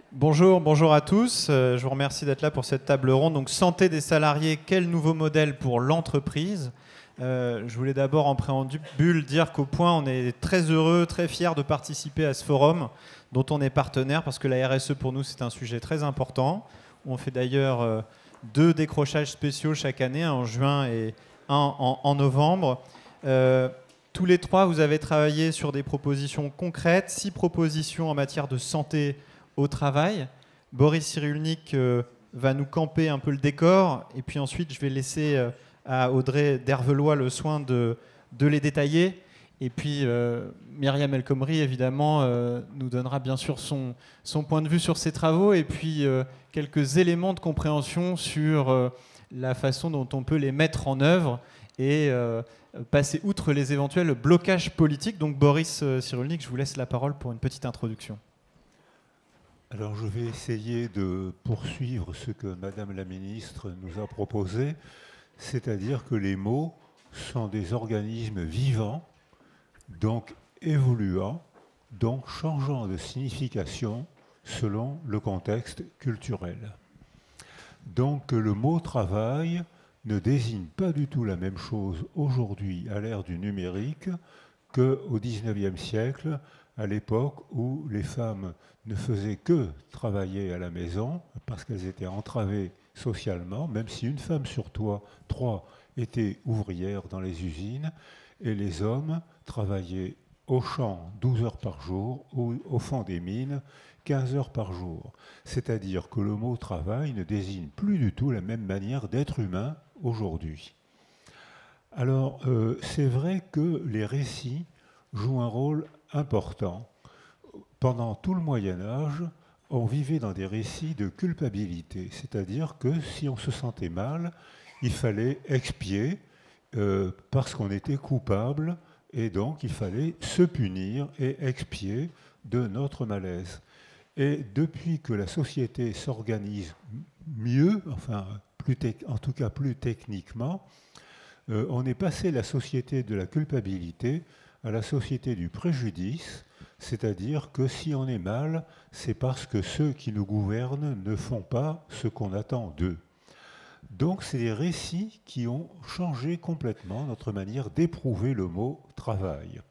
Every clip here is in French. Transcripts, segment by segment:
Bonjour, bonjour à tous. Je vous remercie d'être là pour cette table ronde. Donc, santé des salariés, quel nouveau modèle pour l'entreprise? Je voulais d'abord en préambule dire qu'au Point, on est très heureux, très fiers de participer à ce forum dont on est partenaire parce que la RSE pour nous, c'est un sujet très important. On fait d'ailleurs 2 décrochages spéciaux chaque année, un en juin et un en novembre. Tous les 3, vous avez travaillé sur des propositions concrètes, 6 propositions en matière de santé au travail. Boris Cyrulnik va nous camper un peu le décor et puis ensuite je vais laisser à Audrey Dervelois le soin de les détailler. Et puis Myriam El Khomri évidemment nous donnera bien sûr son point de vue sur ses travaux et puis quelques éléments de compréhension sur la façon dont on peut les mettre en œuvre et passer outre les éventuels blocages politiques. Donc Boris Cyrulnik, je vous laisse la parole pour une petite introduction. Alors je vais essayer de poursuivre ce que Madame la Ministre nous a proposé, c'est-à-dire que les mots sont des organismes vivants, donc évoluant, donc changeant de signification selon le contexte culturel. Donc le mot travail ne désigne pas du tout la même chose aujourd'hui à l'ère du numérique qu'au XIXe siècle, à l'époque où les femmes ne faisaient que travailler à la maison parce qu'elles étaient entravées socialement, même si une femme sur trois était ouvrière dans les usines, et les hommes travaillaient au champ 12 heures par jour ou au fond des mines 15 heures par jour. C'est-à-dire que le mot travail ne désigne plus du tout la même manière d'être humain aujourd'hui. Alors, c'est vrai que les récits jouent un rôle important. Pendant tout le Moyen Âge, on vivait dans des récits de culpabilité, c'est-à-dire que si on se sentait mal, il fallait expier parce qu'on était coupable, et donc il fallait se punir et expier de notre malaise. Et depuis que la société s'organise mieux, enfin en tout cas plus techniquement, on est passé de la société de la culpabilité à la société du préjudice, c'est-à-dire que si on est mal, c'est parce que ceux qui nous gouvernent ne font pas ce qu'on attend d'eux. Donc c'est des récits qui ont changé complètement notre manière d'éprouver le mot travail.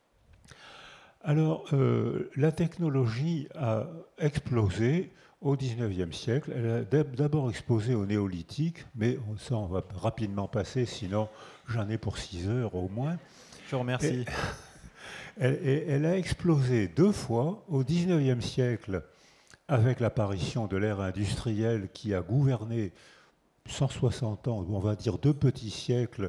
Alors la technologie a explosé au XIXe siècle. Elle a d'abord explosé au néolithique, mais ça on va rapidement passer, sinon j'en ai pour 6 heures au moins. Je vous remercie. Elle a explosé 2 fois au XIXe siècle avec l'apparition de l'ère industrielle qui a gouverné 160 ans, on va dire 2 petits siècles,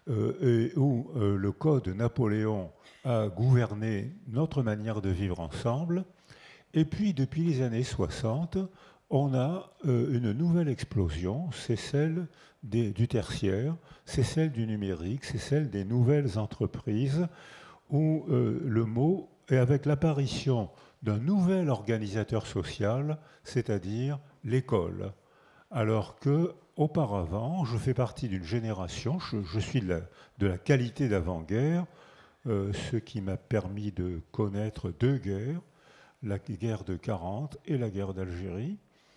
où le Code Napoléon a gouverné notre manière de vivre ensemble. Et puis, depuis les années 60, on a une nouvelle explosion, c'est celle du tertiaire, c'est celle du numérique, c'est celle des nouvelles entreprises, où le mot est avec l'apparition d'un nouvel organisateur social, c'est-à-dire l'école. Alors que auparavant, je fais partie d'une génération, je suis de la qualité d'avant-guerre, ce qui m'a permis de connaître 2 guerres, la guerre de 40 et la guerre d'Algérie.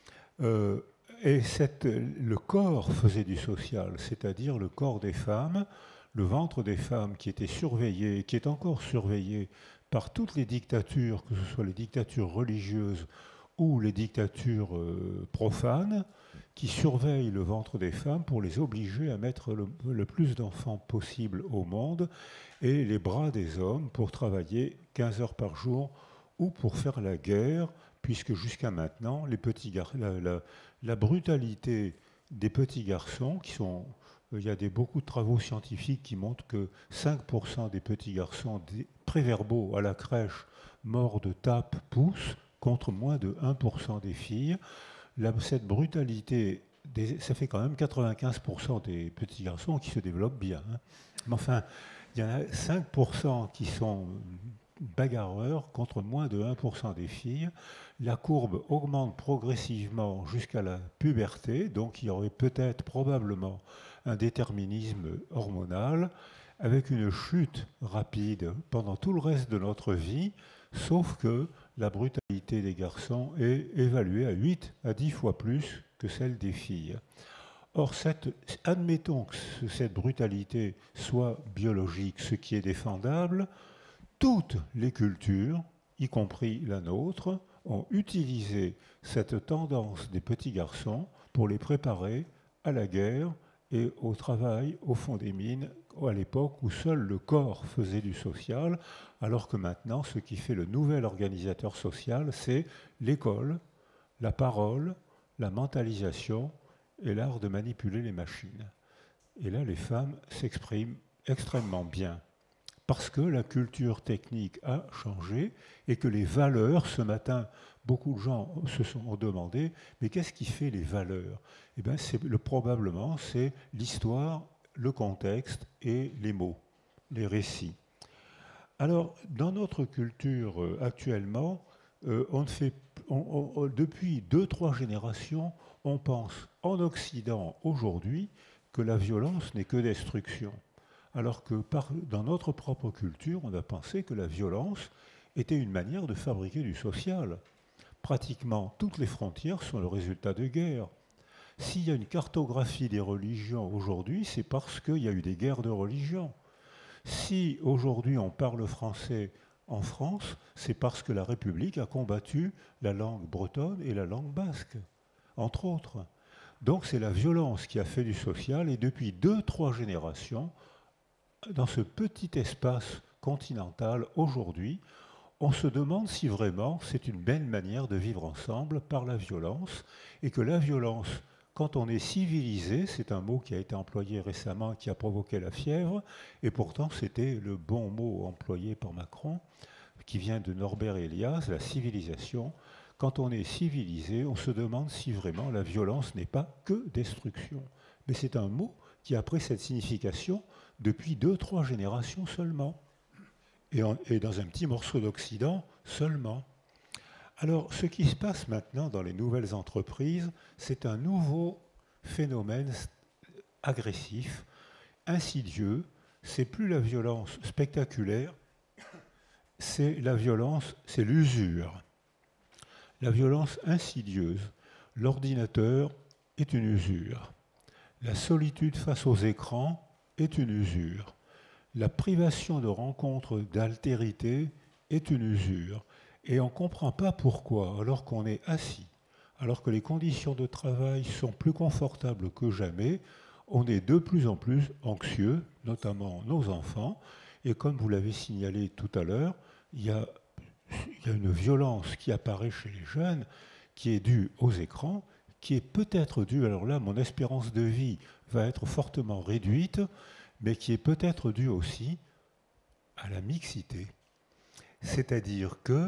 Et le corps faisait du social, c'est-à-dire le corps des femmes, le ventre des femmes qui était surveillé, qui est encore surveillé par toutes les dictatures, que ce soit les dictatures religieuses ou les dictatures profanes, qui surveillent le ventre des femmes pour les obliger à mettre le plus d'enfants possible au monde, et les bras des hommes pour travailler 15 heures par jour ou pour faire la guerre, puisque jusqu'à maintenant, la brutalité des petits garçons, il y a beaucoup de travaux scientifiques qui montrent que 5% des petits garçons préverbaux à la crèche morts de tapes poussent, contre moins de 1% des filles. Cette brutalité, ça fait quand même 95% des petits garçons qui se développent bien. Hein. Mais enfin, il y en a 5% qui sont bagarreurs contre moins de 1% des filles. La courbe augmente progressivement jusqu'à la puberté, donc il y aurait peut-être probablement un déterminisme hormonal avec une chute rapide pendant tout le reste de notre vie, sauf que la brutalité des garçons est évaluée à 8 à 10 fois plus que celle des filles. Or, admettons que cette brutalité soit biologique, ce qui est défendable, toutes les cultures, y compris la nôtre, ont utilisé cette tendance des petits garçons pour les préparer à la guerre et au travail au fond des mines, à l'époque où seul le corps faisait du social, alors que maintenant, ce qui fait le nouvel organisateur social, c'est l'école, la parole, la mentalisation et l'art de manipuler les machines. Et là, les femmes s'expriment extrêmement bien, parce que la culture technique a changé et que les valeurs, ce matin, beaucoup de gens se sont demandé, mais qu'est-ce qui fait les valeurs? Eh bien, probablement, c'est l'histoire, le contexte et les mots, les récits. Alors, dans notre culture actuellement, depuis 2-3 générations, on pense en Occident aujourd'hui que la violence n'est que destruction. Alors que dans notre propre culture, on a pensé que la violence était une manière de fabriquer du social. Pratiquement toutes les frontières sont le résultat de guerres. S'il y a une cartographie des religions aujourd'hui, c'est parce qu'il y a eu des guerres de religion. Si aujourd'hui on parle français en France, c'est parce que la République a combattu la langue bretonne et la langue basque, entre autres. Donc c'est la violence qui a fait du social, et depuis 2-3 générations, dans ce petit espace continental aujourd'hui, on se demande si vraiment c'est une belle manière de vivre ensemble par la violence, et que la violence, quand on est civilisé, c'est un mot qui a été employé récemment et qui a provoqué la fièvre, et pourtant c'était le bon mot employé par Macron, qui vient de Norbert Elias, la civilisation. Quand on est civilisé, on se demande si vraiment la violence n'est pas que destruction. Mais c'est un mot qui a pris cette signification depuis 2-3 générations seulement, et dans un petit morceau d'Occident seulement. Alors, ce qui se passe maintenant dans les nouvelles entreprises, c'est un nouveau phénomène agressif, insidieux. C'est plus la violence spectaculaire, c'est la violence, c'est l'usure. La violence insidieuse. L'ordinateur est une usure. La solitude face aux écrans est une usure. La privation de rencontres d'altérité est une usure. Et on ne comprend pas pourquoi, alors qu'on est assis, alors que les conditions de travail sont plus confortables que jamais, on est de plus en plus anxieux, notamment nos enfants. Et comme vous l'avez signalé tout à l'heure, il y a une violence qui apparaît chez les jeunes, qui est due aux écrans, qui est peut-être due, alors là, mon espérance de vie va être fortement réduite, mais qui est peut-être due aussi à la mixité. C'est-à-dire que,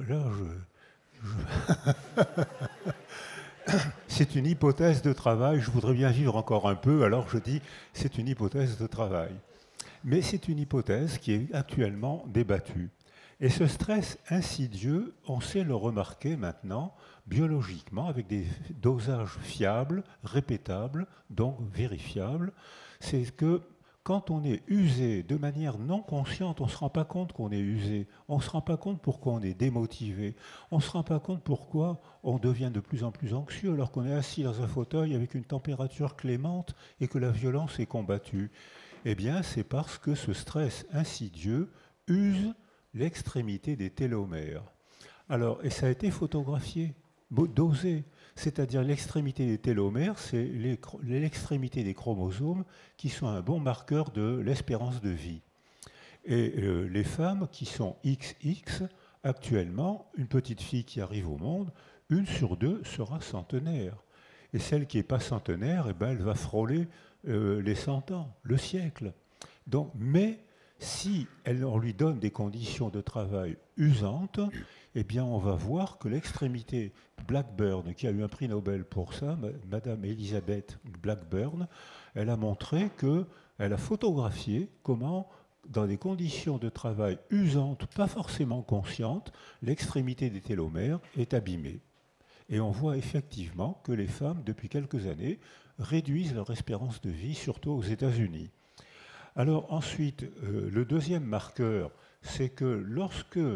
c'est une hypothèse de travail, je voudrais bien vivre encore un peu, alors je dis c'est une hypothèse de travail. Mais c'est une hypothèse qui est actuellement débattue. Et ce stress insidieux, on sait le remarquer maintenant biologiquement avec des dosages fiables, répétables, donc vérifiables. C'est que quand on est usé de manière non consciente, on ne se rend pas compte qu'on est usé, on ne se rend pas compte pourquoi on est démotivé, on ne se rend pas compte pourquoi on devient de plus en plus anxieux alors qu'on est assis dans un fauteuil avec une température clémente et que la violence est combattue. Eh bien, c'est parce que ce stress insidieux use l'extrémité des télomères. Alors, et ça a été photographié, dosé. C'est-à-dire l'extrémité des télomères, c'est l'extrémité des chromosomes qui sont un bon marqueur de l'espérance de vie. Et les femmes qui sont XX, actuellement, une petite fille qui arrive au monde, 1 sur 2 sera centenaire. Et celle qui n'est pas centenaire, eh ben, elle va frôler les 100 ans, le siècle. Donc, mais si on lui donne des conditions de travail usantes, eh bien, on va voir que l'extrémité Blackburn, qui a eu un prix Nobel pour ça, Madame Elizabeth Blackburn, elle a montré elle a photographié comment, dans des conditions de travail usantes, pas forcément conscientes, l'extrémité des télomères est abîmée. Et on voit effectivement que les femmes, depuis quelques années, réduisent leur espérance de vie, surtout aux États-Unis. Alors ensuite, le deuxième marqueur, c'est que lorsque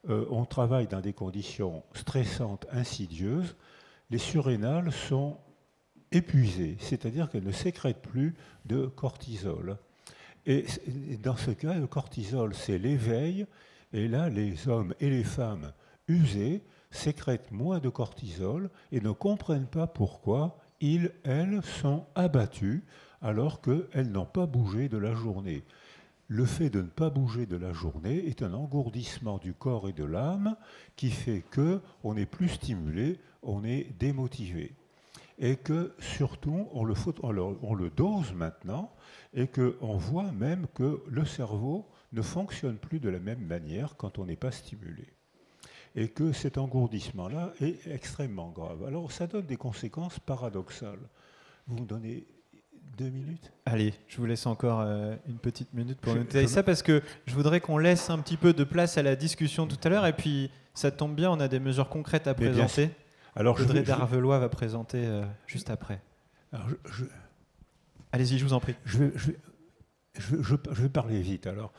on travaille dans des conditions stressantes, insidieuses, les surrénales sont épuisées, c'est-à-dire qu'elles ne sécrètent plus de cortisol. Et dans ce cas, le cortisol, c'est l'éveil, et là, les hommes et les femmes usés sécrètent moins de cortisol et ne comprennent pas pourquoi elles sont abattues alors qu'elles n'ont pas bougé de la journée. Le fait de ne pas bouger de la journée est un engourdissement du corps et de l'âme qui fait qu'on est plus stimulé, on est démotivé. Et que surtout, on le dose maintenant, et qu'on voit même que le cerveau ne fonctionne plus de la même manière quand on n'est pas stimulé. Et que cet engourdissement-là est extrêmement grave. Alors ça donne des conséquences paradoxales. Vous me donnez 2 minutes ? Allez, je vous laisse encore une petite minute pour nous détailler ça, parce que je voudrais qu'on laisse un petit peu de place à la discussion tout à l'heure, et puis ça tombe bien, on a des mesures concrètes à présenter. Alors, Audrey Darvelois va présenter juste après. Alors allez-y, je vous en prie. Je vais parler vite alors.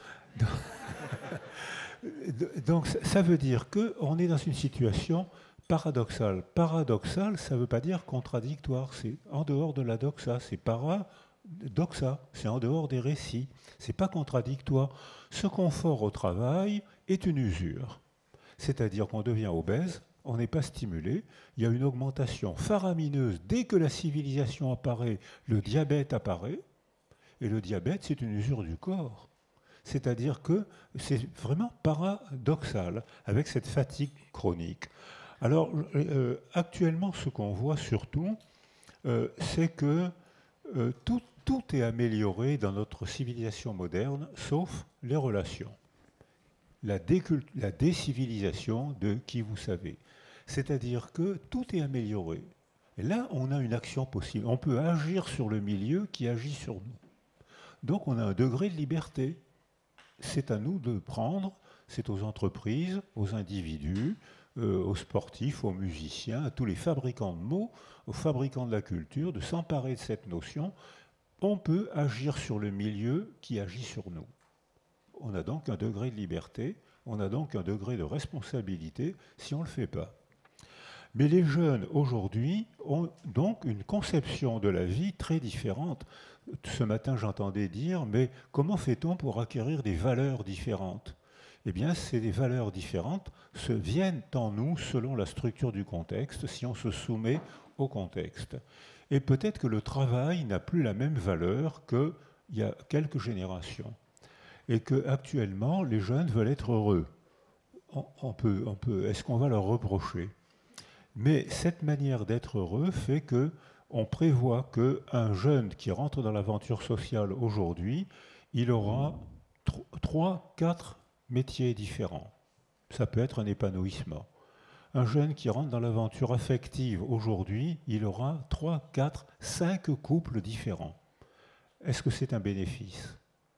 Donc ça veut dire qu'on est dans une situation paradoxale. Paradoxale, ça ne veut pas dire contradictoire. C'est en dehors de la doxa. C'est paradoxa. C'est en dehors des récits. C'est pas contradictoire. Ce confort au travail est une usure. C'est-à-dire qu'on devient obèse, on n'est pas stimulé. Il y a une augmentation faramineuse. Dès que la civilisation apparaît, le diabète apparaît. Et le diabète, c'est une usure du corps. C'est-à-dire que c'est vraiment paradoxal, avec cette fatigue chronique. Alors, actuellement, ce qu'on voit surtout, c'est que tout est amélioré dans notre civilisation moderne, sauf les relations. La décivilisation de qui vous savez. C'est-à-dire que tout est amélioré. Et là, on a une action possible. On peut agir sur le milieu qui agit sur nous. Donc, on a un degré de liberté. C'est à nous de prendre, c'est aux entreprises, aux individus, aux sportifs, aux musiciens, à tous les fabricants de mots, aux fabricants de la culture, de s'emparer de cette notion. On peut agir sur le milieu qui agit sur nous. On a donc un degré de liberté, on a donc un degré de responsabilité si on ne le fait pas. Mais les jeunes aujourd'hui ont donc une conception de la vie très différente. Ce matin, j'entendais dire, mais comment fait-on pour acquérir des valeurs différentes ? Eh bien, ces valeurs différentes viennent en nous selon la structure du contexte, si on se soumet au contexte. Et peut-être que le travail n'a plus la même valeur qu'il y a quelques générations. Et qu'actuellement, les jeunes veulent être heureux. Est-ce qu'on va leur reprocher ? Mais cette manière d'être heureux fait qu'on prévoit qu'un jeune qui rentre dans l'aventure sociale aujourd'hui, il aura 3, 4 métiers différents. Ça peut être un épanouissement. Un jeune qui rentre dans l'aventure affective aujourd'hui, il aura 3, 4, 5 couples différents. Est-ce que c'est un bénéfice ?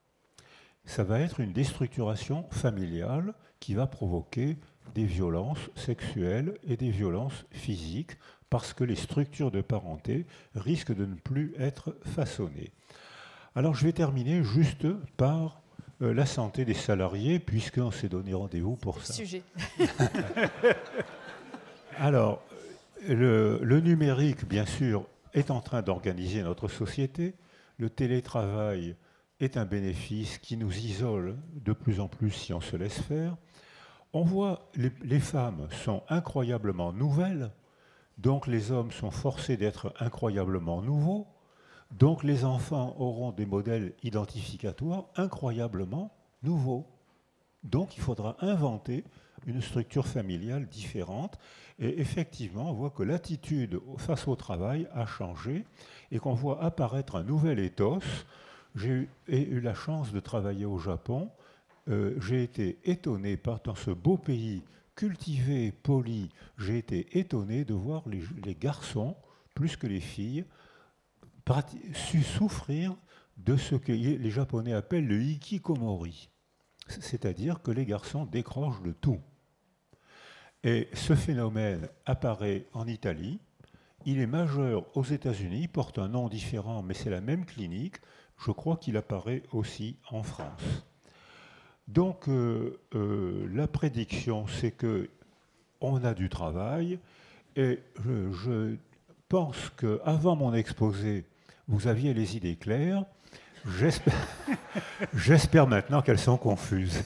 Ça va être une déstructuration familiale qui va provoquer des violences sexuelles et des violences physiques parce que les structures de parenté risquent de ne plus être façonnées. Alors je vais terminer juste par la santé des salariés puisqu'on s'est donné rendez-vous pour ça. Sujet. Alors, le numérique, bien sûr, est en train d'organiser notre société. Le télétravail est un bénéfice qui nous isole de plus en plus si on se laisse faire. On voit les femmes sont incroyablement nouvelles, donc les hommes sont forcés d'être incroyablement nouveaux, donc les enfants auront des modèles identificatoires incroyablement nouveaux. Donc il faudra inventer une structure familiale différente. Et effectivement, on voit que l'attitude face au travail a changé et qu'on voit apparaître un nouvel ethos. J'ai eu la chance de travailler au Japon. J'ai été étonné dans ce beau pays cultivé, poli, j'ai été étonné de voir les garçons, plus que les filles, souffrir de ce que les Japonais appellent le hikikomori. C'est-à-dire que les garçons décrochent de tout. Et ce phénomène apparaît en Italie, il est majeur aux États-Unis, il porte un nom différent, mais c'est la même clinique. Je crois qu'il apparaît aussi en France. Donc, la prédiction, c'est qu'on a du travail, et je pense qu'avant mon exposé, vous aviez les idées claires. J'espère maintenant qu'elles sont confuses.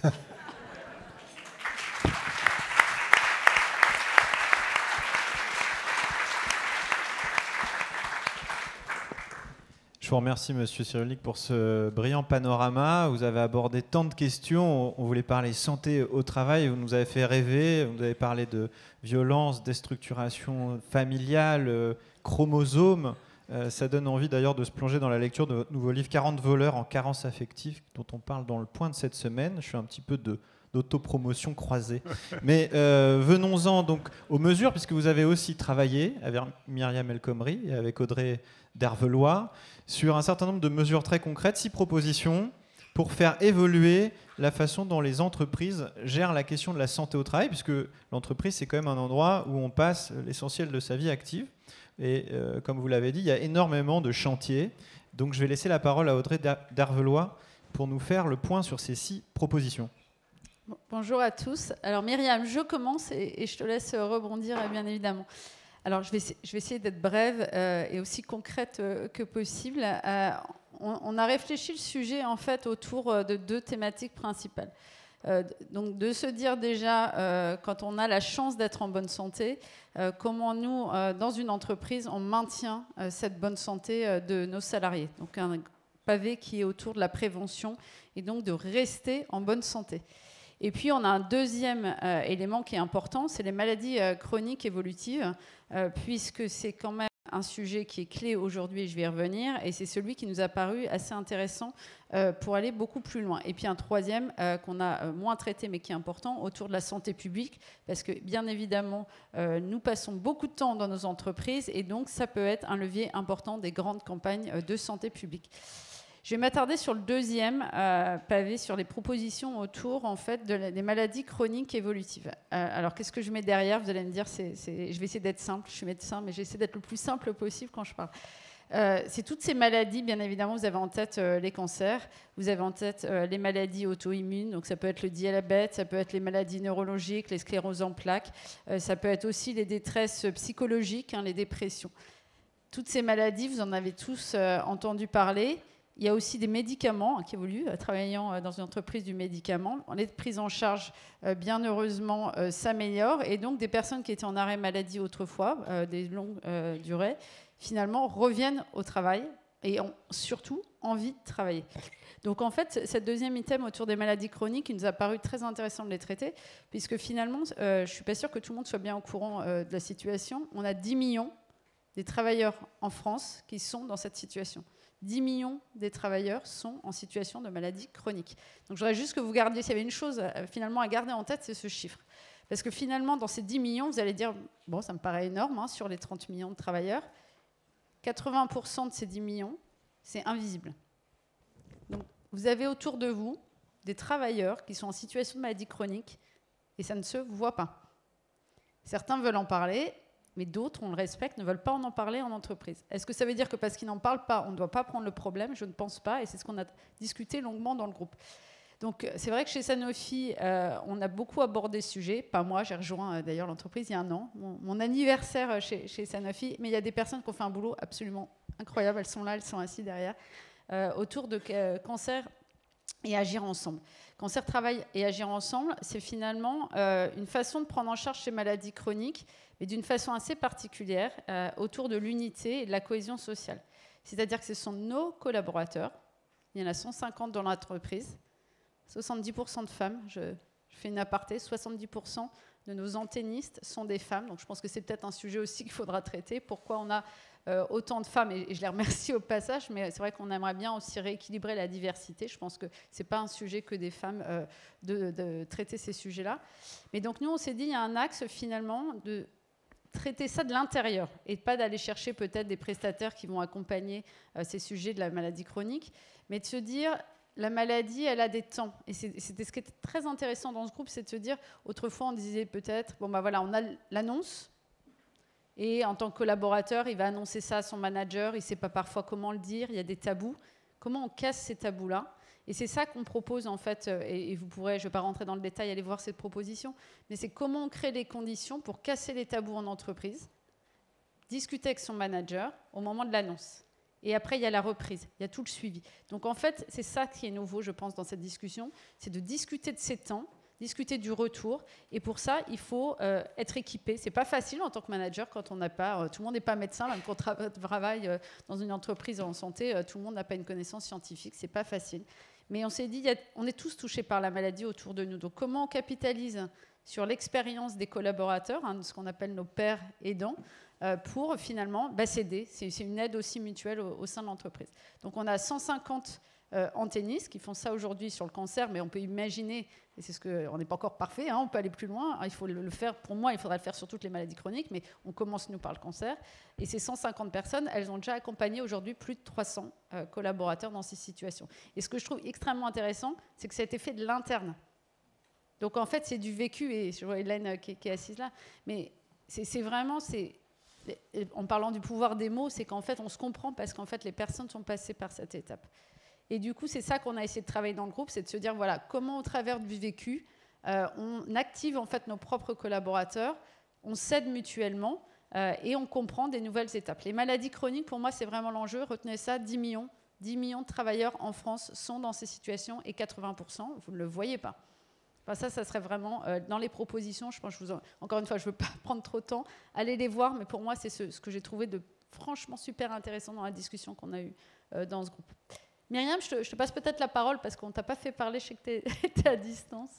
Je vous remercie, Monsieur Cyrulnik, pour ce brillant panorama. Vous avez abordé tant de questions. On voulait parler santé au travail. Vous nous avez fait rêver. Vous avez parlé de violence, déstructuration familiale, chromosomes. Ça donne envie d'ailleurs de se plonger dans la lecture de votre nouveau livre 40 voleurs en carence affective, dont on parle dans le point de cette semaine. Je fais un petit peu d'autopromotion croisée. Mais venons-en donc aux mesures, puisque vous avez aussi travaillé avec Myriam El Khomri et avec Audrey Dervelois sur un certain nombre de mesures très concrètes, 6 propositions pour faire évoluer la façon dont les entreprises gèrent la question de la santé au travail, puisque l'entreprise, c'est quand même un endroit où on passe l'essentiel de sa vie active. Et comme vous l'avez dit, il y a énormément de chantiers. Donc je vais laisser la parole à Audrey Dervelois pour nous faire le point sur ces 6 propositions. Bonjour à tous. Alors Myriam, je commence et je te laisse rebondir bien évidemment. Alors je vais essayer d'être brève et aussi concrète que possible. On a réfléchi le sujet en fait autour de 2 thématiques principales. Donc de se dire déjà, quand on a la chance d'être en bonne santé, comment nous, dans une entreprise, on maintient cette bonne santé de nos salariés. Donc un pavé qui est autour de la prévention et donc de rester en bonne santé. Et puis on a un deuxième élément qui est important, c'est les maladies chroniques évolutives, puisque c'est quand même un sujet qui est clé aujourd'hui, je vais y revenir, et c'est celui qui nous a paru assez intéressant pour aller beaucoup plus loin. Et puis un troisième qu'on a moins traité mais qui est important, autour de la santé publique, parce que bien évidemment, nous passons beaucoup de temps dans nos entreprises, et donc ça peut être un levier important des grandes campagnes de santé publique. Je vais m'attarder sur le deuxième pavé, sur les propositions autour en fait, des maladies chroniques évolutives. Alors, qu'est-ce que je mets derrière? Vous allez me dire, je vais essayer d'être simple, je suis médecin, mais j'essaie d'être le plus simple possible quand je parle. C'est toutes ces maladies, bien évidemment, vous avez en tête les cancers, vous avez en tête les maladies auto-immunes, donc ça peut être le diabète, ça peut être les maladies neurologiques, les scléroses en plaques, ça peut être aussi les détresses psychologiques, les dépressions. Toutes ces maladies, vous en avez tous entendu parler. Il y a aussi des médicaments qui évoluent, travaillant dans une entreprise du médicament. Les prises en charge, bien heureusement, s'améliorent. Et donc, des personnes qui étaient en arrêt maladie autrefois, des longues durées, finalement, reviennent au travail et ont surtout envie de travailler. Donc, en fait, cette deuxième item autour des maladies chroniques, il nous a paru très intéressant de les traiter, puisque finalement, je ne suis pas sûre que tout le monde soit bien au courant de la situation. On a 10 millions des travailleurs en France qui sont dans cette situation. 10 millions des travailleurs sont en situation de maladie chronique. Donc je voudrais juste que vous gardiez, s'il y avait une chose finalement à garder en tête, c'est ce chiffre. Parce que finalement, dans ces 10 millions, vous allez dire, bon, ça me paraît énorme, sur les 30 millions de travailleurs, 80% de ces 10 millions, c'est invisible. Donc vous avez autour de vous des travailleurs qui sont en situation de maladie chronique et ça ne se voit pas. Certains veulent en parler, mais d'autres, on le respecte, ne veulent pas en parler en entreprise. Est-ce que ça veut dire que parce qu'ils n'en parlent pas, on ne doit pas prendre le problème? Je ne pense pas, et c'est ce qu'on a discuté longuement dans le groupe. Donc c'est vrai que chez Sanofi, on a beaucoup abordé ce sujet. Pas moi, j'ai rejoint d'ailleurs l'entreprise il y a un an, mon anniversaire chez Sanofi, mais il y a des personnes qui ont fait un boulot absolument incroyable, elles sont là, elles sont assises derrière, autour de cancer et agir ensemble. Cancer, travail et agir ensemble, c'est finalement une façon de prendre en charge ces maladies chroniques, mais d'une façon assez particulière, autour de l'unité et de la cohésion sociale. C'est-à-dire que ce sont nos collaborateurs, il y en a 150 dans l'entreprise, 70% de femmes, je fais une aparté, 70% de nos anténistes sont des femmes, donc je pense que c'est peut-être un sujet aussi qu'il faudra traiter, pourquoi on a autant de femmes, et je les remercie au passage, mais c'est vrai qu'on aimerait bien aussi rééquilibrer la diversité. Je pense que ce n'est pas un sujet que des femmes de traiter ces sujets-là. Mais donc nous, on s'est dit, il y a un axe finalement de traiter ça de l'intérieur et pas d'aller chercher peut-être des prestataires qui vont accompagner ces sujets de la maladie chronique, mais de se dire, la maladie, elle a des temps. Et c'était ce qui était très intéressant dans ce groupe, c'est de se dire, autrefois on disait peut-être, bon ben voilà, on a l'annonce, et en tant que collaborateur, il va annoncer ça à son manager, il ne sait pas parfois comment le dire, il y a des tabous. Comment on casse ces tabous-là? Et c'est ça qu'on propose en fait, et vous pourrez, je ne vais pas rentrer dans le détail, aller voir cette proposition, mais c'est comment on crée les conditions pour casser les tabous en entreprise, discuter avec son manager au moment de l'annonce. Et après, il y a la reprise, il y a tout le suivi. Donc en fait, c'est ça qui est nouveau, je pense, dans cette discussion, c'est de discuter de ces temps, discuter du retour. Et pour ça, il faut être équipé. C'est pas facile en tant que manager quand on n'a pas... tout le monde n'est pas médecin, même quand on travaille dans une entreprise en santé, tout le monde n'a pas une connaissance scientifique. C'est pas facile. Mais on s'est dit, on est tous touchés par la maladie autour de nous. Donc comment on capitalise sur l'expérience des collaborateurs, ce qu'on appelle nos pairs aidants, pour finalement s'aider. C'est une aide aussi mutuelle au sein de l'entreprise. Donc on a 150 antennistes qui font ça aujourd'hui sur le cancer, mais on peut imaginer, et c'est ce que on n'est pas encore parfait, on peut aller plus loin. Il faut le faire. Pour moi, il faudrait le faire sur toutes les maladies chroniques, mais on commence nous par le cancer. Et ces 150 personnes, elles ont déjà accompagné aujourd'hui plus de 300 collaborateurs dans ces situations. Et ce que je trouve extrêmement intéressant, c'est que ça a été fait de l'interne. Donc en fait, c'est du vécu. Et je vois Hélène qui est assise là, mais c'est vraiment en parlant du pouvoir des mots, c'est qu'en fait, on se comprend parce qu'en fait, les personnes sont passées par cette étape. Et du coup, c'est ça qu'on a essayé de travailler dans le groupe, c'est de se dire, voilà, comment au travers du vécu, on active en fait nos propres collaborateurs, on s'aide mutuellement et on comprend des nouvelles étapes. Les maladies chroniques, pour moi, c'est vraiment l'enjeu. Retenez ça, 10 millions de travailleurs en France sont dans ces situations et 80%, vous ne le voyez pas. Enfin, ça serait vraiment dans les propositions. Je pense, encore une fois, je ne veux pas prendre trop de temps. Allez les voir, mais pour moi, c'est ce que j'ai trouvé de franchement super intéressant dans la discussion qu'on a eue dans ce groupe. Myriam, je te passe peut-être la parole parce qu'on ne t'a pas fait parler, je sais que tu es à distance.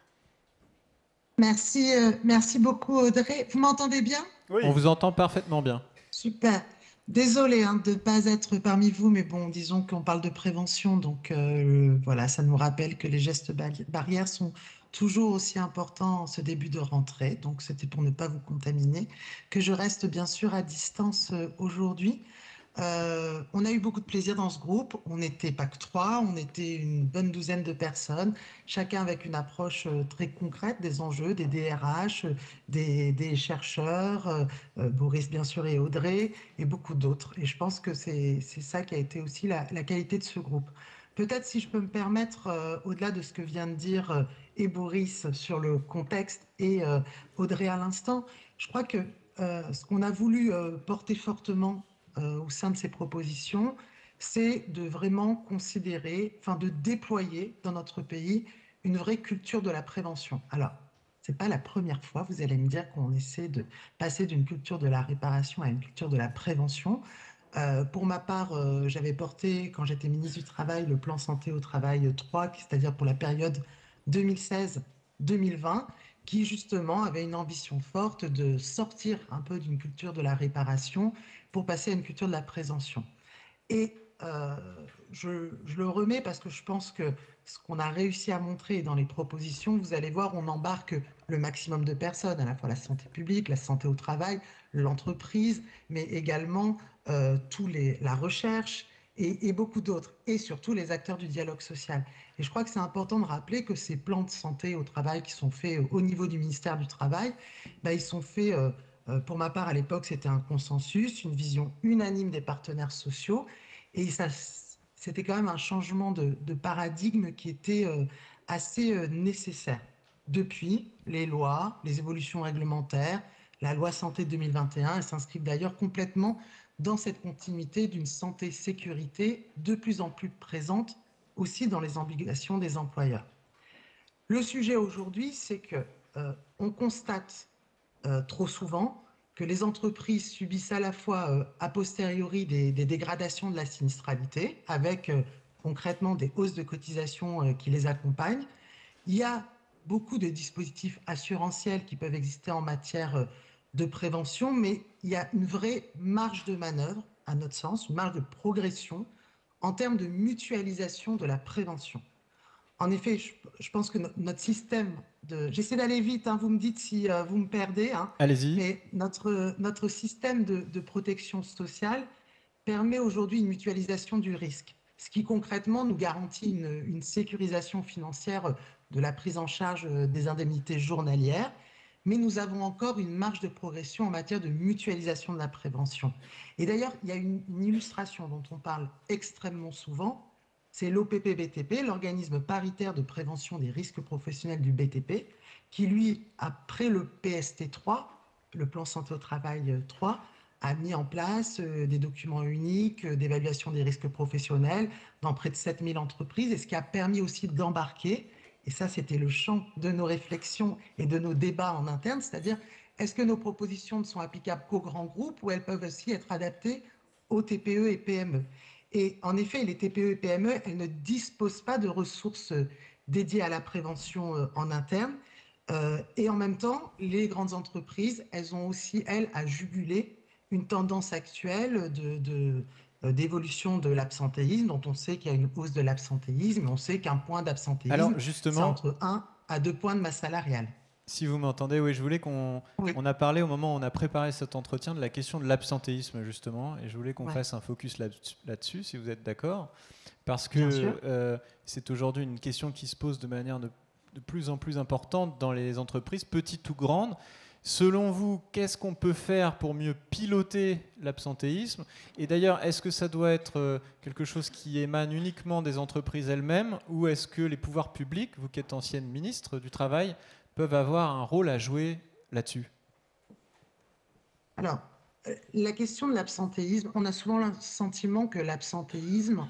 Merci beaucoup Audrey. Vous m'entendez bien? Oui. On vous entend parfaitement bien. Super. Désolée de ne pas être parmi vous, mais bon, disons qu'on parle de prévention, donc voilà, ça nous rappelle que les gestes barrières sont toujours aussi importants en ce début de rentrée, donc c'était pour ne pas vous contaminer, que je reste bien sûr à distance aujourd'hui. On a eu beaucoup de plaisir dans ce groupe. On n'était pas que 3, on était une bonne douzaine de personnes, chacun avec une approche très concrète des enjeux, des DRH, des chercheurs, Boris bien sûr et Audrey, et beaucoup d'autres. Et je pense que c'est ça qui a été aussi la qualité de ce groupe. Peut-être si je peux me permettre, au-delà de ce que vient de dire et Boris sur le contexte et Audrey à l'instant, je crois que ce qu'on a voulu porter fortement au sein de ces propositions, c'est de vraiment considérer, de déployer dans notre pays une vraie culture de la prévention. Alors, ce n'est pas la première fois, vous allez me dire, qu'on essaie de passer d'une culture de la réparation à une culture de la prévention. Pour ma part, j'avais porté, quand j'étais ministre du Travail, le plan Santé au Travail 3, c'est-à-dire pour la période 2016-2020, qui justement avait une ambition forte de sortir un peu d'une culture de la réparation pour passer à une culture de la prévention. Et je le remets parce que je pense que ce qu'on a réussi à montrer dans les propositions, vous allez voir, on embarque le maximum de personnes, à la fois la santé publique, la santé au travail, l'entreprise, mais également la recherche et beaucoup d'autres, et surtout les acteurs du dialogue social. Et je crois que c'est important de rappeler que ces plans de santé au travail qui sont faits au niveau du ministère du Travail, ils sont faits... pour ma part, à l'époque, c'était un consensus, une vision unanime des partenaires sociaux. Et c'était quand même un changement de paradigme qui était assez nécessaire. Depuis, les lois, les évolutions réglementaires, la loi santé 2021, elles s'inscrivent d'ailleurs complètement dans cette continuité d'une santé-sécurité de plus en plus présente aussi dans les obligations des employeurs. Le sujet aujourd'hui, c'est qu'on constate trop souvent que les entreprises subissent à la fois a posteriori des dégradations de la sinistralité, avec concrètement des hausses de cotisations qui les accompagnent. Il y a beaucoup de dispositifs assurantiels qui peuvent exister en matière de prévention, mais il y a une vraie marge de manœuvre, à notre sens, une marge de progression en termes de mutualisation de la prévention. En effet, je pense que notre système j'essaie d'aller vite, vous me dites si vous me perdez. Allez-y. Mais notre système de protection sociale permet aujourd'hui une mutualisation du risque, ce qui concrètement nous garantit une sécurisation financière de la prise en charge des indemnités journalières, mais nous avons encore une marge de progression en matière de mutualisation de la prévention. Et d'ailleurs, il y a une illustration dont on parle extrêmement souvent, c'est l'OPP-BTP, l'organisme paritaire de prévention des risques professionnels du BTP, qui lui, après le PST3, le plan santé au travail 3, a mis en place des documents uniques d'évaluation des risques professionnels dans près de 7000 entreprises, et ce qui a permis aussi d'embarquer, et ça c'était le champ de nos réflexions et de nos débats en interne, c'est-à-dire est-ce que nos propositions ne sont applicables qu'aux grands groupes ou elles peuvent aussi être adaptées aux TPE et PME. Et en effet, les TPE et PME, elles ne disposent pas de ressources dédiées à la prévention en interne. Et en même temps, les grandes entreprises, elles ont aussi, elles, à juguler une tendance actuelle d'évolution de l'absentéisme, dont on sait qu'il y a une hausse de l'absentéisme, on sait qu'un point d'absentéisme, Alors c'est justement, entre 1 à 2 points de masse salariale. si vous m'entendez, oui, je voulais on a parlé au moment où on a préparé cet entretien de la question de l'absentéisme, justement, et je voulais qu'on fasse un focus là-dessus, si vous êtes d'accord, parce que c'est aujourd'hui une question qui se pose de manière de plus en plus importante dans les entreprises, petites ou grandes. Selon vous, qu'est-ce qu'on peut faire pour mieux piloter l'absentéisme? Et d'ailleurs, est-ce que ça doit être quelque chose qui émane uniquement des entreprises elles-mêmes, ou est-ce que les pouvoirs publics, vous qui êtes ancienne ministre du Travail, peuvent avoir un rôle à jouer là-dessus? Alors, la question de l'absentéisme, on a souvent le sentiment que l'absentéisme,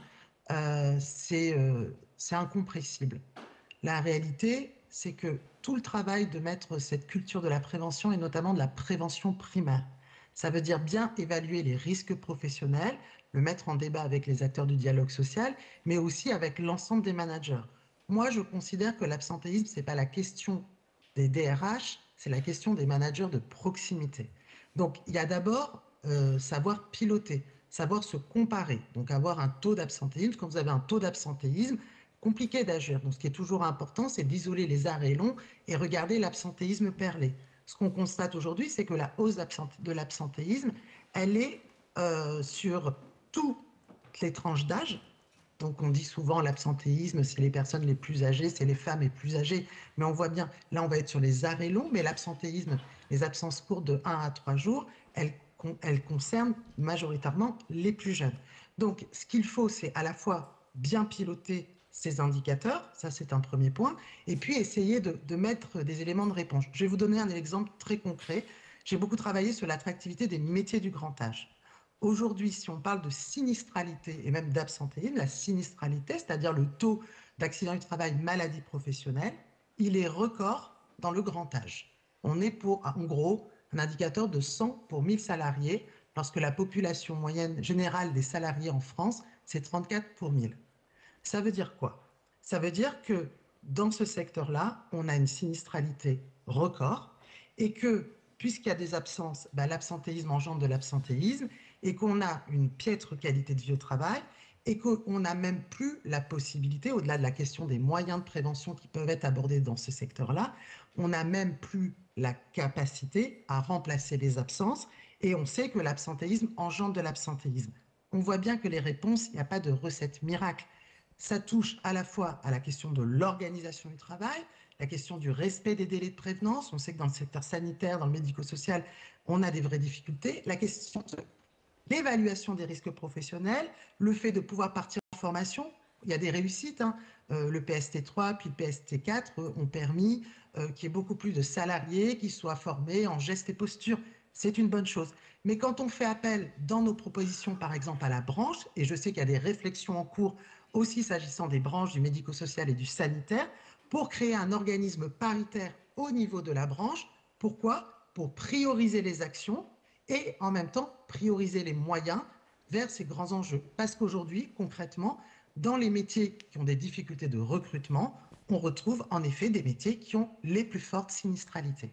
c'est incompressible. La réalité, c'est que tout le travail de mettre cette culture de la prévention, et notamment de la prévention primaire, ça veut dire bien évaluer les risques professionnels, le mettre en débat avec les acteurs du dialogue social, mais aussi avec l'ensemble des managers. Moi, je considère que l'absentéisme, ce n'est pas la question des DRH, c'est la question des managers de proximité. Donc, il y a d'abord savoir piloter, savoir se comparer, donc avoir un taux d'absentéisme. Quand vous avez un taux d'absentéisme, compliqué d'agir. Donc, ce qui est toujours important, c'est d'isoler les arrêts longs et regarder l'absentéisme perlé. Ce qu'on constate aujourd'hui, c'est que la hausse de l'absentéisme, elle est sur toutes les tranches d'âge. Donc, on dit souvent l'absentéisme, c'est les personnes les plus âgées, c'est les femmes les plus âgées. Mais on voit bien, là, on va être sur les arrêts longs, mais l'absentéisme, les absences courtes de 1 à 3 jours, elles concernent majoritairement les plus jeunes. Donc, ce qu'il faut, c'est à la fois bien piloter ces indicateurs, ça c'est un premier point, et puis essayer de mettre des éléments de réponse. Je vais vous donner un exemple très concret. J'ai beaucoup travaillé sur l'attractivité des métiers du grand âge. Aujourd'hui, si on parle de sinistralité et même d'absentéisme, la sinistralité, c'est-à-dire le taux d'accident du travail, maladie professionnelle, il est record dans le grand âge. On est pour, en gros, un indicateur de 100 pour 1000 salariés, lorsque la population moyenne générale des salariés en France, c'est 34 pour 1000. Ça veut dire quoi? Ça veut dire que dans ce secteur-là, on a une sinistralité record et que, puisqu'il y a des absences, l'absentéisme engendre de l'absentéisme et qu'on a une piètre qualité de vie au travail et qu'on n'a même plus la possibilité, au-delà de la question des moyens de prévention qui peuvent être abordés dans ce secteur-là, on n'a même plus la capacité à remplacer les absences et on sait que l'absentéisme engendre de l'absentéisme. On voit bien que les réponses, il n'y a pas de recette miracle. Ça touche à la fois à la question de l'organisation du travail, la question du respect des délais de prévenance. On sait que dans le secteur sanitaire, dans le médico-social, on a des vraies difficultés. La question de l'évaluation des risques professionnels, le fait de pouvoir partir en formation. Il y a des réussites. Le PST3 puis le PST4 ont permis qu'il y ait beaucoup plus de salariés qui soient formés en gestes et postures. C'est une bonne chose. Mais quand on fait appel dans nos propositions, par exemple, à la branche, et je sais qu'il y a des réflexions en cours aussi s'agissant des branches du médico-social et du sanitaire, pour créer un organisme paritaire au niveau de la branche. Pourquoi? Pour prioriser les actions et en même temps prioriser les moyens vers ces grands enjeux. Parce qu'aujourd'hui, concrètement, dans les métiers qui ont des difficultés de recrutement, on retrouve en effet des métiers qui ont les plus fortes sinistralités.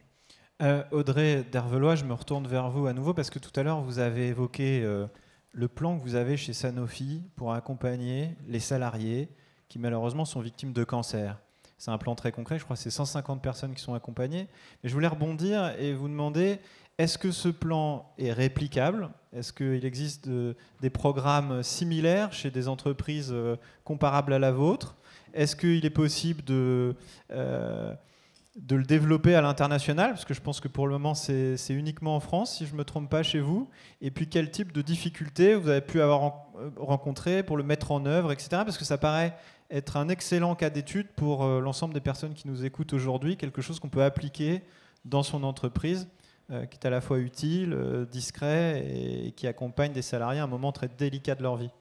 Audrey Dervelois, je me retourne vers vous à nouveau parce que tout à l'heure, vous avez évoqué le plan que vous avez chez Sanofi pour accompagner les salariés qui malheureusement sont victimes de cancer. C'est un plan très concret, je crois que c'est 150 personnes qui sont accompagnées. Mais je voulais rebondir et vous demander, est-ce que ce plan est réplicable? Est-ce qu'il existe des programmes similaires chez des entreprises comparables à la vôtre? Est-ce qu'il est possible de le développer à l'international, parce que je pense que pour le moment c'est uniquement en France, si je ne me trompe pas, chez vous. Et puis quel type de difficultés vous avez pu avoir rencontré pour le mettre en œuvre, etc. Parce que ça paraît être un excellent cas d'étude pour l'ensemble des personnes qui nous écoutent aujourd'hui, quelque chose qu'on peut appliquer dans son entreprise, qui est à la fois utile, discret et qui accompagne des salariés à un moment très délicat de leur vie.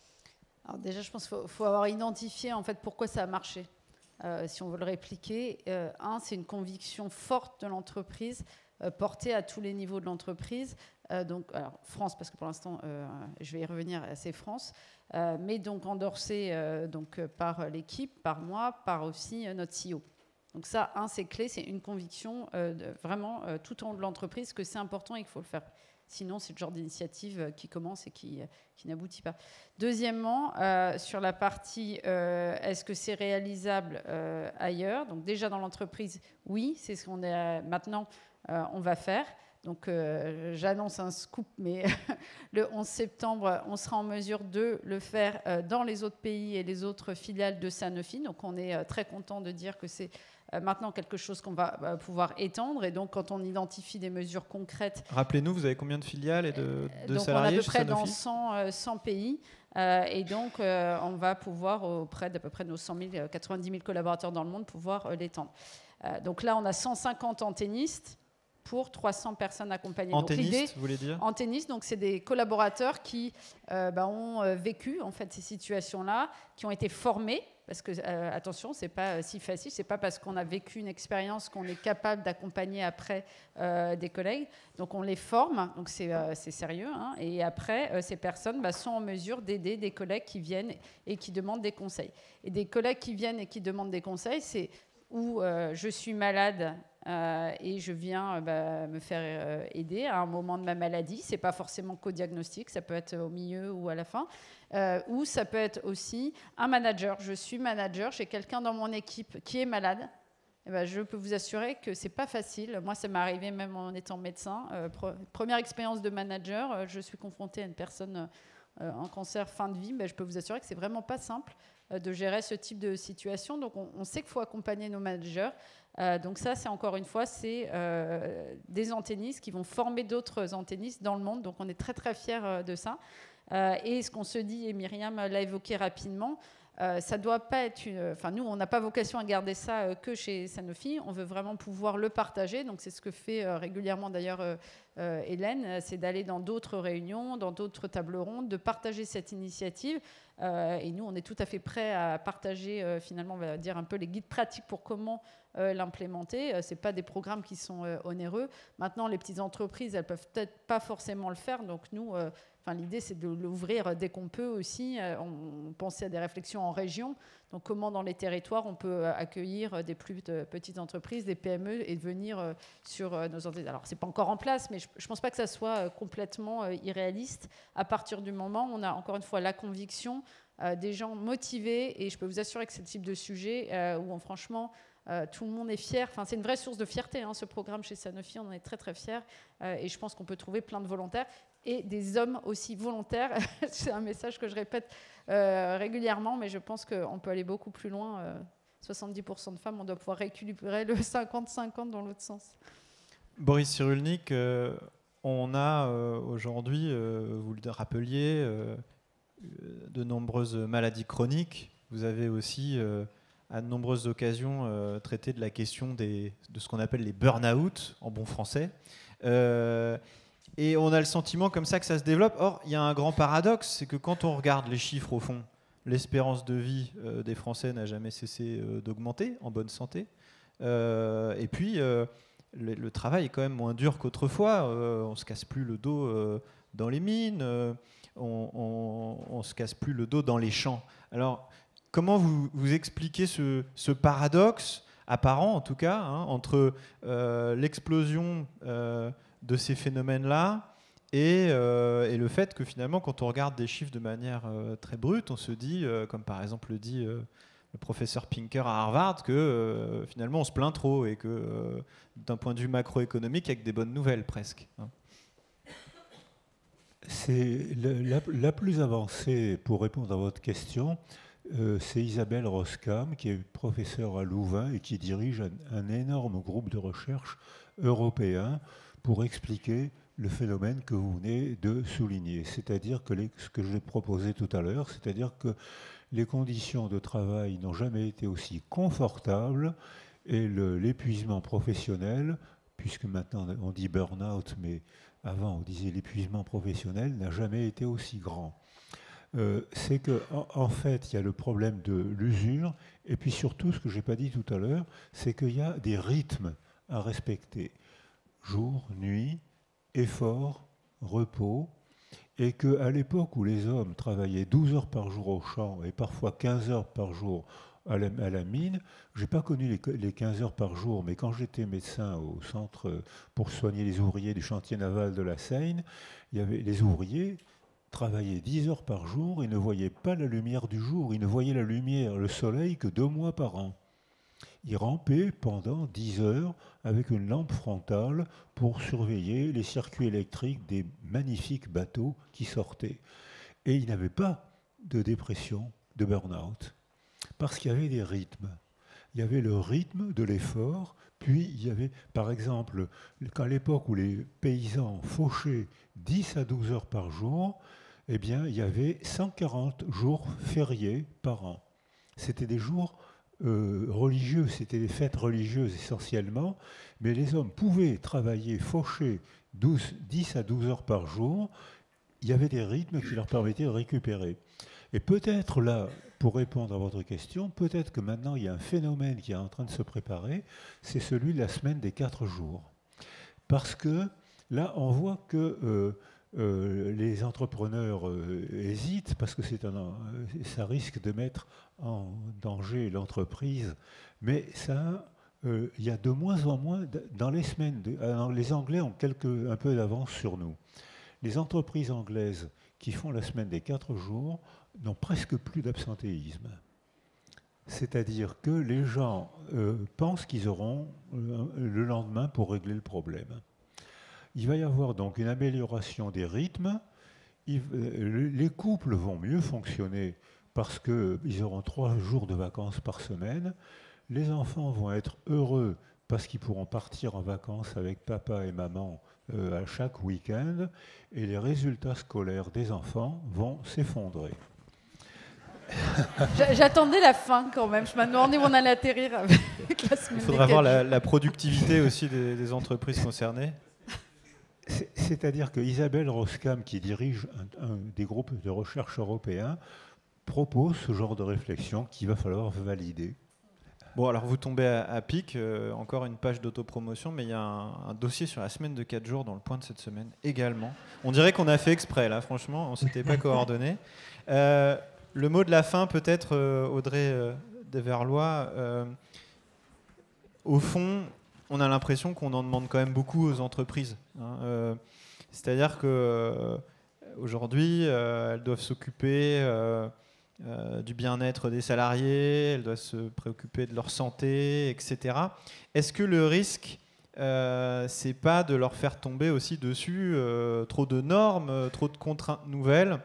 Alors déjà, je pense qu'il faut avoir identifié en fait pourquoi ça a marché. Si on veut le répliquer, c'est une conviction forte de l'entreprise, portée à tous les niveaux de l'entreprise. Donc, alors, France, parce que pour l'instant, je vais y revenir, c'est France, mais donc endorsée par l'équipe, par moi, par aussi notre CEO. Donc ça, c'est clé, c'est une conviction vraiment tout au long de l'entreprise que c'est important et qu'il faut le faire. Sinon, c'est le genre d'initiative qui commence et qui n'aboutit pas. Deuxièmement, sur la partie est-ce que c'est réalisable ailleurs? Donc déjà dans l'entreprise, oui, c'est ce qu'on est maintenant, on va faire. Donc j'annonce un scoop, mais le 11 septembre, on sera en mesure de le faire dans les autres pays et les autres filiales de Sanofi. Donc on est très content de dire que c'est maintenant quelque chose qu'on va pouvoir étendre. Et donc, quand on identifie des mesures concrètes... Rappelez-nous, vous avez combien de filiales et de donc salariés chez Sanofi ? On a à peu près dans 100 pays. Et donc, on va pouvoir, auprès d'à peu près de nos 100 000, 90 000 collaborateurs dans le monde, pouvoir l'étendre. Donc là, on a 150 antennistes pour 300 personnes accompagnées. Antennistes, vous voulez dire ? Antennistes, donc c'est des collaborateurs qui ont vécu en fait ces situations-là, qui ont été formés. Parce que, attention, c'est pas si facile, c'est pas parce qu'on a vécu une expérience qu'on est capable d'accompagner après des collègues. Donc on les forme, donc c'est sérieux. Hein, et après, ces personnes sont en mesure d'aider des collègues qui viennent et qui demandent des conseils. Et des collègues qui viennent et qui demandent des conseils, c'est où je suis malade et je viens me faire aider à un moment de ma maladie. C'est pas forcément co-diagnostic, ça peut être au milieu ou à la fin. Ou ça peut être aussi un manager. Je suis manager, j'ai quelqu'un dans mon équipe qui est malade. Et je peux vous assurer que c'est pas facile. Moi, ça m'est arrivé même en étant médecin. Première expérience de manager, je suis confrontée à une personne en cancer fin de vie. Je peux vous assurer que c'est vraiment pas simple de gérer ce type de situation. Donc, on sait qu'il faut accompagner nos managers. Donc ça, c'est encore une fois, c'est des antennistes qui vont former d'autres antennistes dans le monde. Donc, on est très, très fiers de ça. Et ce qu'on se dit, et Myriam l'a évoqué rapidement, ça doit pas être nous, on n'a pas vocation à garder ça que chez Sanofi. On veut vraiment pouvoir le partager. Donc, c'est ce que fait régulièrement d'ailleurs Hélène, c'est d'aller dans d'autres réunions, dans d'autres tables rondes, de partager cette initiative. Et nous, on est tout à fait prêts à partager finalement, on va dire un peu les guides pratiques pour comment l'implémenter. C'est pas des programmes qui sont onéreux. Maintenant, les petites entreprises, elles peuvent peut-être pas forcément le faire. Donc nous, l'idée, c'est de l'ouvrir dès qu'on peut aussi. On pensait à des réflexions en région. Donc, comment dans les territoires, on peut accueillir des plus petites entreprises, des PME, et venir sur nos entreprises. Alors, ce n'est pas encore en place, mais je ne pense pas que ça soit complètement irréaliste. À partir du moment où on a, encore une fois, la conviction des gens motivés. Et je peux vous assurer que c'est le type de sujet où, franchement, tout le monde est fier. C'est une vraie source de fierté, ce programme chez Sanofi. On en est très, très fiers. Et je pense qu'on peut trouver plein de volontaires. Et des hommes aussi volontaires. C'est un message que je répète régulièrement, mais je pense qu'on peut aller beaucoup plus loin. 70% de femmes, on doit pouvoir rééquilibrer le 50-50 dans l'autre sens. Boris Cyrulnik, on a aujourd'hui, vous le rappeliez, de nombreuses maladies chroniques. Vous avez aussi, à de nombreuses occasions, traité de la question de ce qu'on appelle les burn-out, en bon français. Et on a le sentiment comme ça que ça se développe. Or, il y a un grand paradoxe, c'est que quand on regarde les chiffres au fond, l'espérance de vie des Français n'a jamais cessé d'augmenter en bonne santé. Et puis, le travail est quand même moins dur qu'autrefois. On ne se casse plus le dos dans les mines, on ne se casse plus le dos dans les champs. Alors, comment vous expliquez ce paradoxe apparent, en tout cas, entre l'explosion de ces phénomènes-là et le fait que finalement, quand on regarde des chiffres de manière très brute, on se dit, comme par exemple le dit le professeur Pinker à Harvard, que finalement on se plaint trop et que d'un point de vue macroéconomique, il n'y a que des bonnes nouvelles presque. C'est la plus avancée, pour répondre à votre question, c'est Isabelle Roskam, qui est professeure à Louvain et qui dirige un énorme groupe de recherche européen pour expliquer le phénomène que vous venez de souligner. C'est-à-dire que ce que j'ai proposé tout à l'heure, c'est-à-dire que les conditions de travail n'ont jamais été aussi confortables et l'épuisement professionnel, puisque maintenant on dit burn-out, mais avant on disait l'épuisement professionnel, n'a jamais été aussi grand. C'est qu'en fait, il y a le problème de l'usure, et puis surtout, ce que je n'ai pas dit tout à l'heure, c'est qu'il y a des rythmes à respecter. Jour, nuit, effort, repos, et qu'à l'époque où les hommes travaillaient 12 heures par jour au champ et parfois 15 heures par jour à la mine, je n'ai pas connu les 15 heures par jour, mais quand j'étais médecin au centre pour soigner les ouvriers du chantier naval de la Seine, il y avait les ouvriers travaillaient 10 heures par jour et ne voyaient pas la lumière du jour, ils ne voyaient la lumière, le soleil que 2 mois par an. Ils rampaient pendant 10 heures avec une lampe frontale pour surveiller les circuits électriques des magnifiques bateaux qui sortaient. Et ils n'avaient pas de dépression, de burn-out, parce qu'il y avait des rythmes. Il y avait le rythme de l'effort, puis il y avait, par exemple, qu'à l'époque où les paysans fauchaient 10 à 12 heures par jour, eh bien, il y avait 140 jours fériés par an. C'était des jours religieux, c'était des fêtes religieuses essentiellement, mais les hommes pouvaient travailler, faucher 10 à 12 heures par jour. Il y avait des rythmes qui leur permettaient de récupérer. Et peut-être là, pour répondre à votre question, peut-être que maintenant il y a un phénomène qui est en train de se préparer, c'est celui de la semaine des 4 jours. Parce que là, on voit que les entrepreneurs hésitent, parce que ça risque de mettre en danger l'entreprise, mais il y a de moins en moins, dans les semaines, les Anglais ont un peu d'avance sur nous. Les entreprises anglaises qui font la semaine des 4 jours n'ont presque plus d'absentéisme. C'est-à-dire que les gens pensent qu'ils auront le lendemain pour régler le problème. Il va y avoir donc une amélioration des rythmes. Les couples vont mieux fonctionner parce qu'ils auront 3 jours de vacances par semaine. Les enfants vont être heureux parce qu'ils pourront partir en vacances avec papa et maman à chaque week-end. Et les résultats scolaires des enfants vont s'effondrer. J'attendais la fin quand même. Je me demandais où on allait atterrir avec la semaine. Il faudra voir la productivité aussi des entreprises concernées. C'est-à-dire que Isabelle Roskam, qui dirige un des groupes de recherche européens, propose ce genre de réflexion qu'il va falloir valider. Bon, alors vous tombez à pic, encore une page d'autopromotion, mais il y a un dossier sur la semaine de 4 jours dans le point de cette semaine également. On dirait qu'on a fait exprès, là, franchement, on ne s'était pas coordonné. Le mot de la fin, peut-être, Audrey Deverlois. Au fond, on a l'impression qu'on en demande quand même beaucoup aux entreprises. C'est-à-dire qu'aujourd'hui, elles doivent s'occuper du bien-être des salariés, elles doivent se préoccuper de leur santé, etc. Est-ce que le risque, c'est pas de leur faire tomber aussi dessus trop de normes, trop de contraintes nouvelles,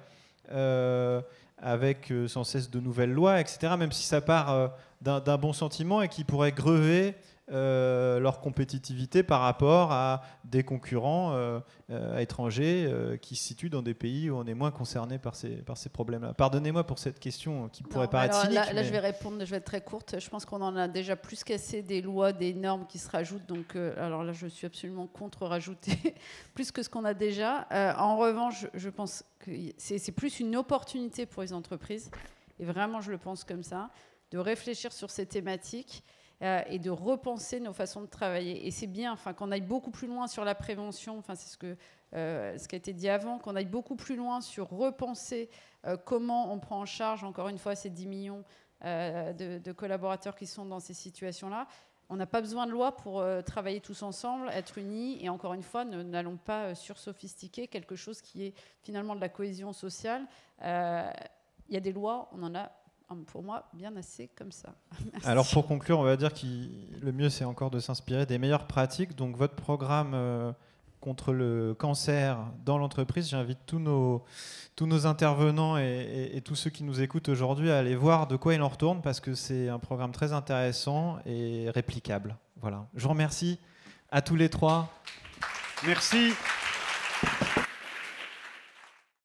avec sans cesse de nouvelles lois, etc., même si ça part d'un bon sentiment et qui pourrait grever leur compétitivité par rapport à des concurrents étrangers qui se situent dans des pays où on est moins concerné par ces problèmes-là. Pardonnez-moi pour cette question qui pourrait paraître cynique. Là, je vais répondre, je vais être très courte. Je pense qu'on en a déjà plus qu'assez des lois, des normes qui se rajoutent. Donc, alors là, je suis absolument contre rajouter plus que ce qu'on a déjà. En revanche, je pense que c'est plus une opportunité pour les entreprises. Et vraiment, je le pense comme ça, de réfléchir sur ces thématiques et de repenser nos façons de travailler. Et c'est bien qu'on aille beaucoup plus loin sur la prévention, c'est ce qui a été dit avant, qu'on aille beaucoup plus loin sur repenser comment on prend en charge, encore une fois, ces 10 millions de collaborateurs qui sont dans ces situations-là. On n'a pas besoin de loi pour travailler tous ensemble, être unis, et encore une fois, n'allons pas sursophistiquer quelque chose qui est finalement de la cohésion sociale. Il y a des lois, on en a pour moi, bien assez comme ça. Merci. Alors pour conclure, on va dire que le mieux c'est encore de s'inspirer des meilleures pratiques. Donc votre programme contre le cancer dans l'entreprise. J'invite tous nos intervenants et tous ceux qui nous écoutent aujourd'hui à aller voir de quoi il en retourne, parce que c'est un programme très intéressant et réplicable. Voilà. Je vous remercie à tous les trois. Merci.